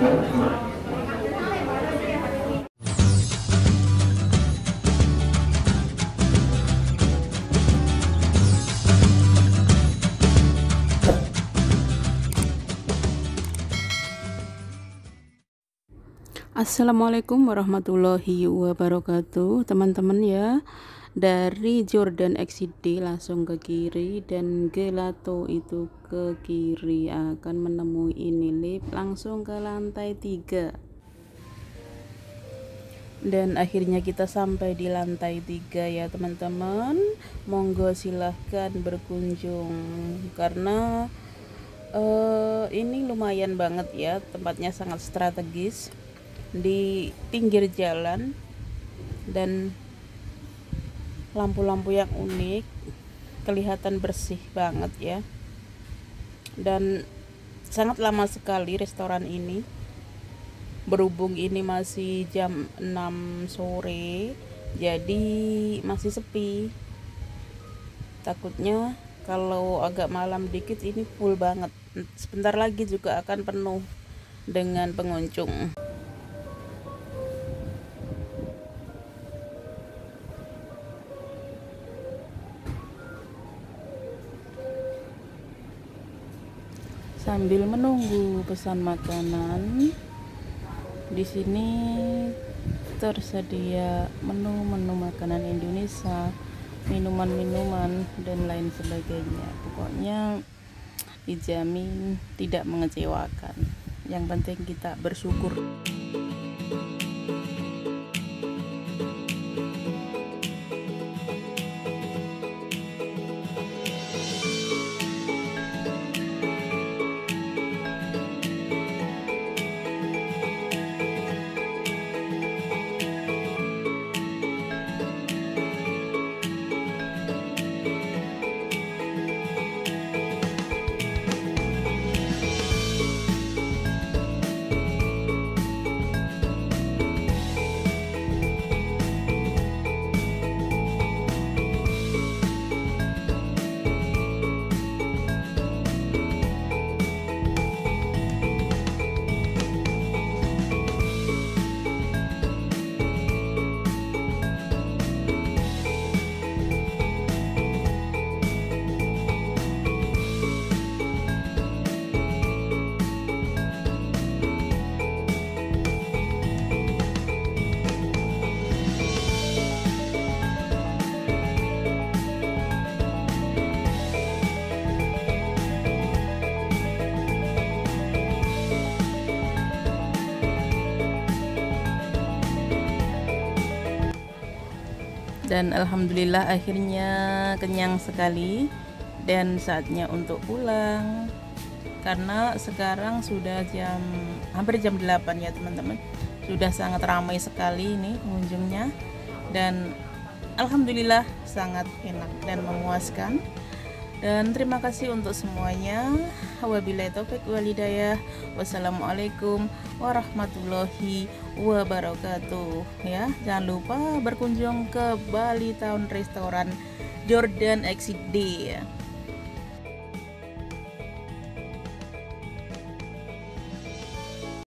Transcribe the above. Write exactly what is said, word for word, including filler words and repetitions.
Assalamualaikum warahmatullahi wabarakatuh, teman-teman ya. Dari Jordan X D langsung ke kiri dan Gelato itu ke kiri, akan menemui ini lift langsung ke lantai tiga. Dan akhirnya kita sampai di lantai tiga ya teman-teman. Monggo silahkan berkunjung karena uh, ini lumayan banget ya, tempatnya sangat strategis di pinggir jalan dan lampu-lampu yang unik, kelihatan bersih banget ya, dan sangat lama sekali restoran ini. Berhubung ini masih jam enam sore, jadi masih sepi. Takutnya kalau agak malam dikit ini full banget. Sebentar lagi juga akan penuh dengan pengunjung. Sambil menunggu pesan makanan, di sini tersedia menu-menu makanan Indonesia, minuman-minuman dan lain sebagainya. Pokoknya dijamin tidak mengecewakan. Yang penting kita bersyukur. Dan alhamdulillah akhirnya kenyang sekali dan saatnya untuk pulang, karena sekarang sudah jam hampir jam delapan ya teman-teman. Sudah sangat ramai sekali ini pengunjungnya dan alhamdulillah sangat enak dan memuaskan. Dan terima kasih untuk semuanya. Wabillahi taufik wal hidayah. Wassalamualaikum warahmatullahi wabarakatuh. Ya, jangan lupa berkunjung ke Bali Town Restoran Jordan X D.